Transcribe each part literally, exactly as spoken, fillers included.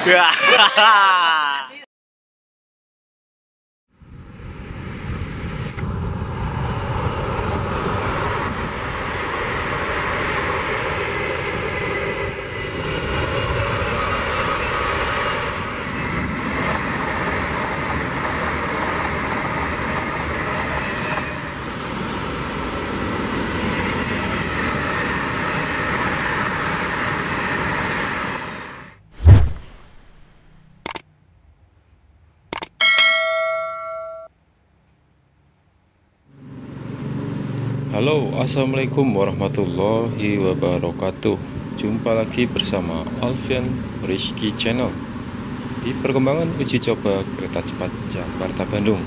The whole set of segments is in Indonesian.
Halo, assalamualaikum warahmatullahi wabarakatuh. Jumpa lagi bersama Alfian Rizky Channel di perkembangan uji coba kereta cepat Jakarta-Bandung.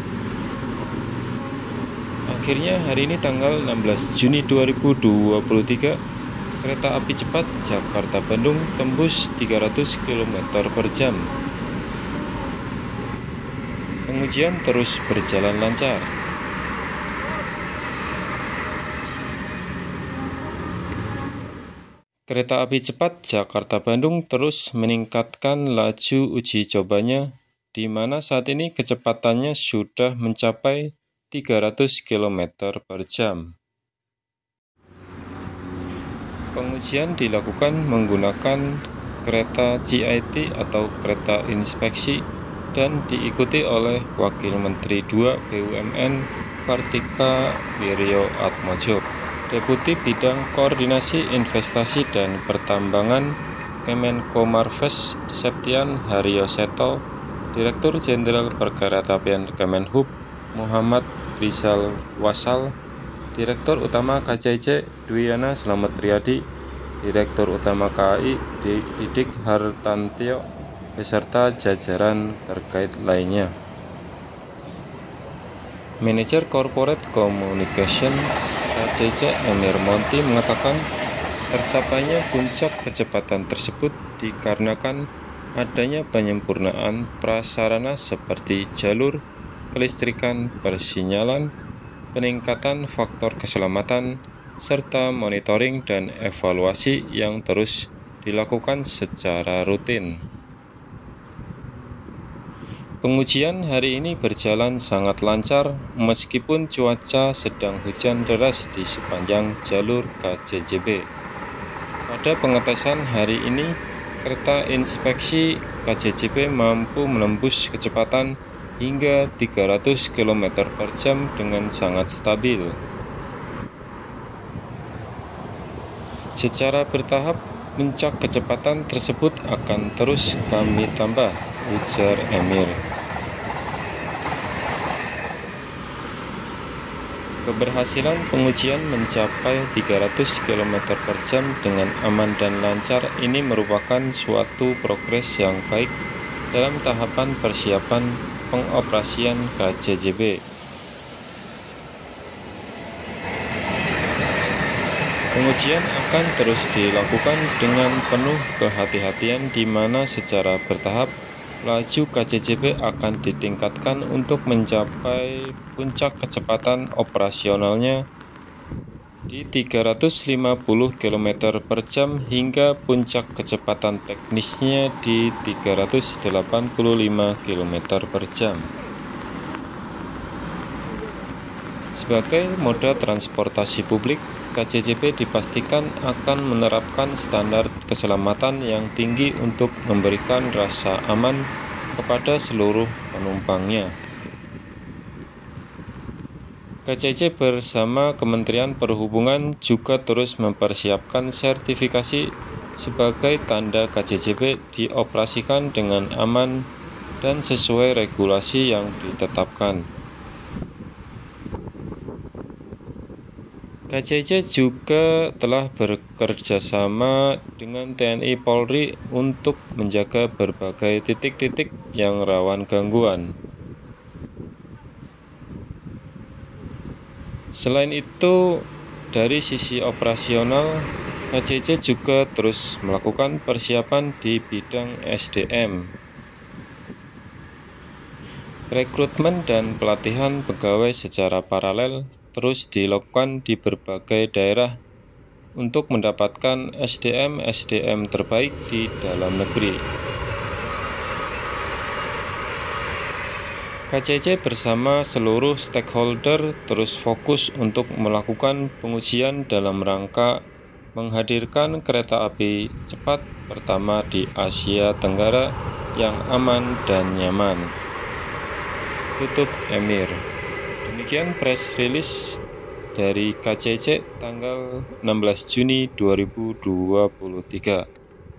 Akhirnya hari ini tanggal enam belas Juni dua ribu dua puluh tiga, kereta api cepat Jakarta-Bandung tembus tiga ratus kilometer per jam. Pengujian terus berjalan lancar. Kereta api cepat Jakarta-Bandung terus meningkatkan laju uji cobanya, di mana saat ini kecepatannya sudah mencapai tiga ratus kilometer per jam. Pengujian dilakukan menggunakan kereta G I T atau kereta inspeksi dan diikuti oleh Wakil Menteri dua B U M N Kartika Wirjoatmojo, Deputi Bidang Koordinasi Investasi dan Pertambangan Kemenko Marves Septian Haryoseto, Direktur Jenderal Perkeretaapian Kemenhub Muhammad Rizal Wasal, Direktur Utama K C I C Dwiana Slamet Riyadi, Direktur Utama K A I Didik Hartantio, beserta jajaran terkait lainnya. Manajer Corporate Communication K C I C Emir Monti mengatakan tercapainya puncak kecepatan tersebut dikarenakan adanya penyempurnaan prasarana seperti jalur, kelistrikan, persinyalan, peningkatan faktor keselamatan, serta monitoring dan evaluasi yang terus dilakukan secara rutin. Pengujian hari ini berjalan sangat lancar meskipun cuaca sedang hujan deras di sepanjang jalur K J J B. Pada pengetesan hari ini, kereta inspeksi K J J B mampu menembus kecepatan hingga tiga ratus kilometer per jam dengan sangat stabil. Secara bertahap, puncak kecepatan tersebut akan terus kami tambah, ujar Emir. Keberhasilan pengujian mencapai tiga ratus kilometer per jam dengan aman dan lancar ini merupakan suatu progres yang baik dalam tahapan persiapan pengoperasian K J J B. Pengujian akan terus dilakukan dengan penuh kehati-hatian, di mana secara bertahap laju K J J B akan ditingkatkan untuk mencapai puncak kecepatan operasionalnya di tiga ratus lima puluh kilometer per jam hingga puncak kecepatan teknisnya di tiga ratus delapan puluh lima kilometer per jam. Sebagai moda transportasi publik, K J J B dipastikan akan menerapkan standar keselamatan yang tinggi untuk memberikan rasa aman kepada seluruh penumpangnya. K J J bersama Kementerian Perhubungan juga terus mempersiapkan sertifikasi sebagai tanda K J J B dioperasikan dengan aman dan sesuai regulasi yang ditetapkan. K J J juga telah bekerjasama dengan T N I Polri untuk menjaga berbagai titik-titik yang rawan gangguan. Selain itu, dari sisi operasional, K J J juga terus melakukan persiapan di bidang S D M. Rekrutmen dan pelatihan pegawai secara paralel terus dilakukan di berbagai daerah untuk mendapatkan S D M-S D M terbaik di dalam negeri. K C C bersama seluruh stakeholder terus fokus untuk melakukan pengujian dalam rangka menghadirkan kereta api cepat pertama di Asia Tenggara yang aman dan nyaman. Tutup Emir. Demikian press release dari K C C tanggal enam belas Juni dua ribu dua puluh tiga.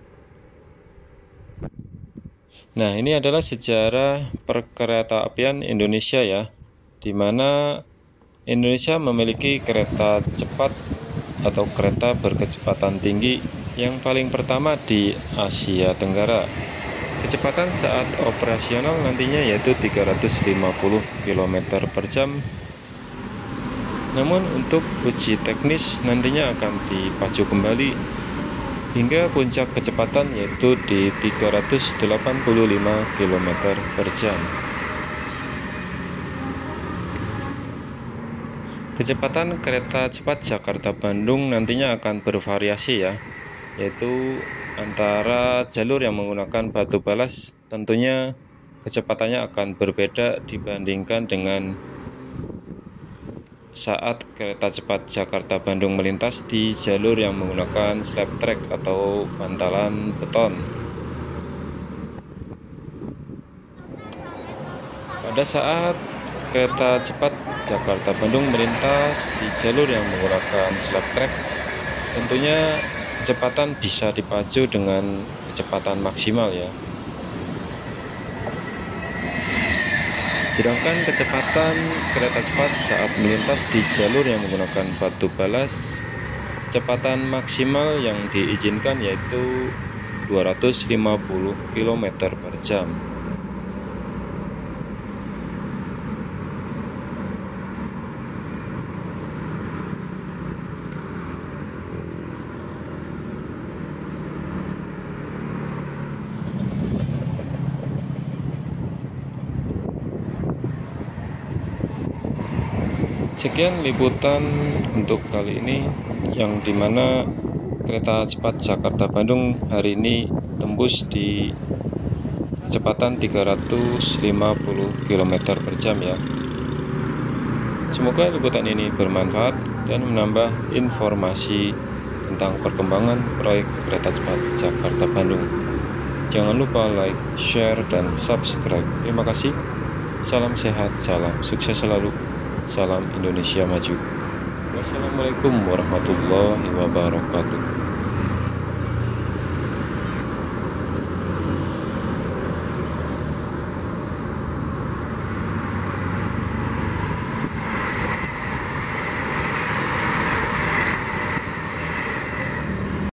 Nah, ini adalah sejarah perkeretaapian Indonesia ya, di mana Indonesia memiliki kereta cepat atau kereta berkecepatan tinggi yang paling pertama di Asia Tenggara. Kecepatan saat operasional nantinya yaitu tiga ratus lima puluh kilometer per jam. Namun untuk uji teknis nantinya akan dipacu kembali hingga puncak kecepatan yaitu di tiga ratus delapan puluh lima kilometer per jam. Kecepatan kereta cepat Jakarta-Bandung nantinya akan bervariasi ya, yaitu antara jalur yang menggunakan batu balas tentunya kecepatannya akan berbeda dibandingkan dengan saat kereta cepat Jakarta-Bandung melintas di jalur yang menggunakan slab track atau bantalan beton. Pada saat kereta cepat Jakarta-Bandung melintas di jalur yang menggunakan slab track, tentunya kecepatan bisa dipacu dengan kecepatan maksimal ya. Sedangkan kecepatan kereta cepat saat melintas di jalur yang menggunakan batu balas, kecepatan maksimal yang diizinkan yaitu dua ratus lima puluh kilometer per jam. Sekian liputan untuk kali ini, yang dimana kereta cepat Jakarta-Bandung hari ini tembus di kecepatan tiga ratus lima puluh kilometer per jam ya. Semoga liputan ini bermanfaat dan menambah informasi tentang perkembangan proyek kereta cepat Jakarta-Bandung. Jangan lupa like, share, dan subscribe. Terima kasih. Salam sehat, salam sukses selalu. Salam Indonesia Maju. Wassalamualaikum warahmatullahi wabarakatuh.